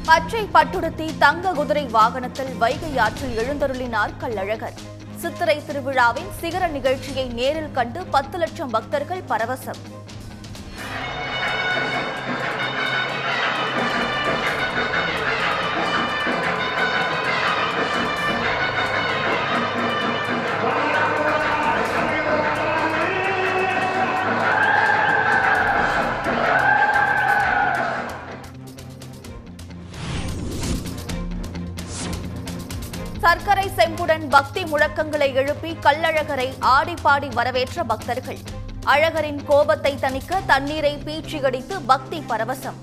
பச்சை பட்டுடுத்தி தங்க குதிரை வாகனத்தில் வைகை ஆற்றில் எழுந்தருளினார் கள்ளழகர். சித்திரை திருவிழாவின் சிகர நிகழ்ச்சியை நேரில் கண்டு 10 லட்சம் பக்தர்கள் பரவசம். சர்க்கரை செம்புடன் பக்தி முழக்கங்களை எழுப்பி கள்ளழகரை ஆடிப்பாடி வரவேற்ற பக்தர்கள். அழகரின் கோபத்தை தணிக்க தண்ணீரை பீச்சியடித்து பக்தி பரவசம்.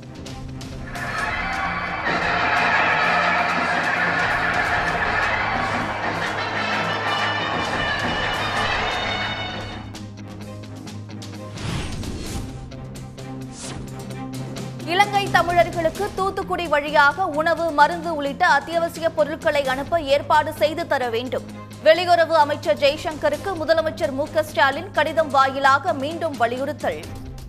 இலங்கை தமிழர்களுக்கு தூத்துக்குடி வழியாக உணவு, மருந்து உள்ளிட்ட அத்தியாவசிய பொருட்களை அனுப்ப ஏற்பாடு செய்து தர வேண்டும். வெளியுறவு அமைச்சர் ஜெய்சங்கருக்கு முதலமைச்சர் மு.க.ஸ்டாலின் கடிதம் வாயிலாக மீண்டும் வலியுறுத்தல்.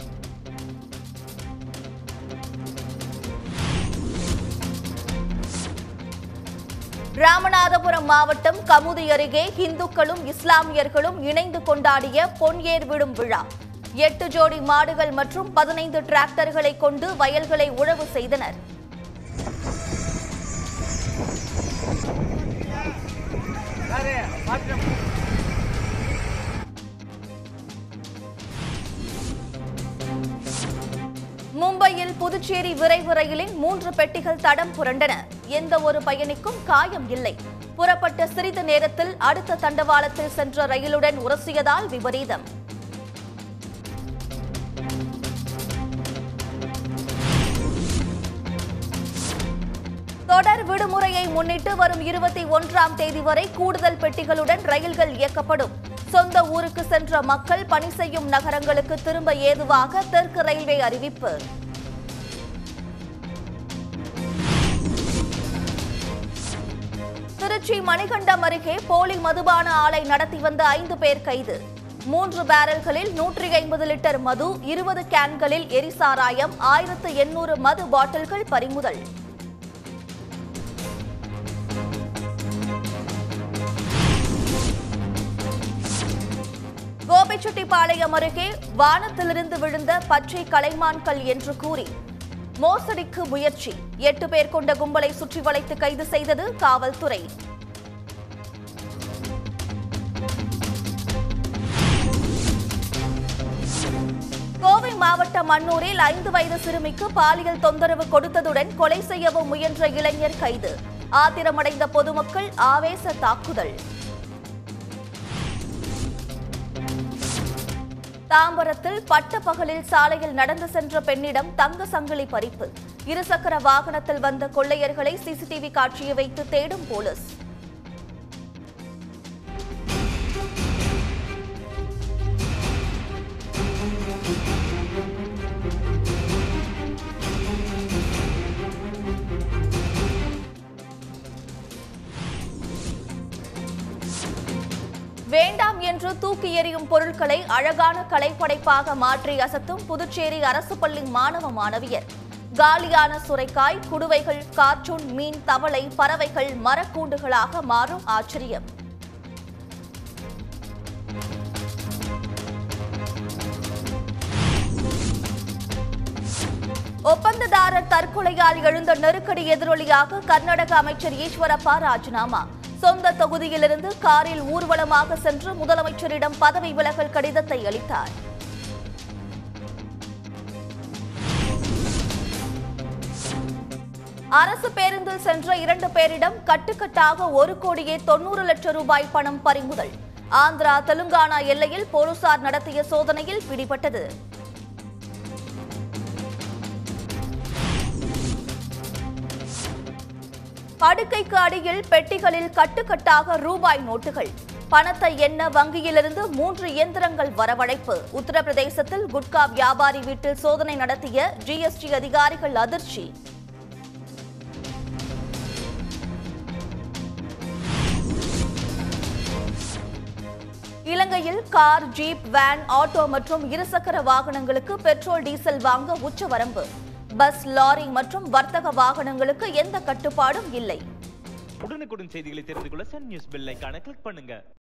ராமநாதபுரம் மாவட்டம் கமுதி அருகே இந்துக்களும் இஸ்லாமியர்களும் இணைந்து கொண்டாடிய பொன்ஏர் விடும் விழா. 8 ஜோடி மாடுகள் மற்றும் 15 டிராக்டர்களை கொண்டு வயல்களை உழவு செய்தனர். மும்பையில் புதுச்சேரி விரைவு ரயிலின் 3 பெட்டிகள் தடம் புரண்டன. எந்த ஒரு பயணிக்கும் காயம் இல்லை. புறப்பட்ட சிறிது நேரத்தில் அடுத்த தண்டவாளத்தில் சென்ற ரயிலுடன் உரசியதால் விபரீதம். தொடர் விடுமுறையை முன்னிட்டு வரும் 21ஆம் தேதி வரை கூடுதல் பெட்டிகளுடன் ரயில்கள் இயக்கப்படும். சொந்த ஊருக்கு சென்ற மக்கள் பணி செய்யும் நகரங்களுக்கு திரும்ப ஏதுவாக தெற்கு ரயில்வே அறிவிப்பு. திருச்சி மணிகண்டம் அருகே போலி மதுபான ஆலை நடத்தி வந்த 5 பேர் கைது. 3 பேரல்களில் 150 லிட்டர் மது, 20 கேன்களில் எரிசாராயம், 1800 மது பாட்டில்கள் பறிமுதல். கோபிச்செட்டிப்பாளையம் அருகே வானத்திலிருந்து விழுந்த பச்சை கலைமான்கள் என்று கூறி மோசடிக்கு முயற்சி. 8 பேர் கொண்ட கும்பலை சுற்றி வளைத்து கைது செய்தது காவல்துறை. கோவை மாவட்டம் அன்னூரில் 5 வயது சிறுமிக்கு பாலியல் தொந்தரவு கொடுத்ததுடன் கொலை செய்யவும் முயன்ற இளைஞர் கைது. ஆத்திரமடைந்த பொதுமக்கள் ஆவேச தாக்குதல். தாம்பரத்தில் பட்ட பகலில் சாலையில் நடந்து சென்ற பெண்ணிடம் தங்க சங்கிலி பறிப்பு. இருசக்கர வாகனத்தில் வந்த கொள்ளையர்களை சிசிடிவி காட்சியை வைத்து தேடும் போலீஸ். வேண்டாம் என்று தூக்கி எறியும் பொருட்களை அழகான கலைப்படைப்பாக மாற்றி அசத்தும் புதுச்சேரி அரசு பள்ளி மாணவ மாணவியர். காலியான சுரைக்காய், குடுவைகள், கார்ட்டூன், மீன், தவளை, பறவைகள் மரக்கூண்டுகளாக மாறும் ஆச்சரியம். ஒப்பந்ததாரர் தற்கொலையால் எழுந்த நெருக்கடி எதிரொலியாக கர்நாடக அமைச்சர் ஈஸ்வரப்பா ராஜினாமா. சொந்த தொகுதியிலிருந்து காரில் ஊர்வலமாக சென்று முதலமைச்சரிடம் பதவி விலகல் கடிதத்தை அளித்தார். அரசு பேருந்தில் சென்ற 2 பேரிடம் கட்டுக்கட்டாக 1,90 லட்சம் ரூபாய் பணம் பறிமுதல். ஆந்திரா, தெலுங்கானா எல்லையில் போலீசார் நடத்திய சோதனையில் பிடிபட்டது. படுக்கைக்கு அடியில் பெட்டிகளில் கட்டுக்கட்டாக ரூபாய் நோட்டுகள். பணத்தை எண்ண வங்கியிலிருந்து 3 இயந்திரங்கள் வரவழைப்பு. உத்தரப்பிரதேசத்தில் குட்கா வியாபாரி வீட்டில் சோதனை நடத்திய ஜிஎஸ்டி அதிகாரிகள் அதிர்ச்சி. இலங்கையில் கார், ஜீப், வேன், ஆட்டோ மற்றும் இருசக்கர வாகனங்களுக்கு பெட்ரோல், டீசல் வாங்க உச்சவரம்பு. பஸ், லாரி மற்றும் வர்த்தக வாகனங்களுக்கு எந்த கட்டுப்பாடும் இல்லை. உடனுக்குடன் செய்திகளை தெரிந்து கொள்ள சன் நியூஸ் பெல் ஐகானை கிளிக் பண்ணுங்க.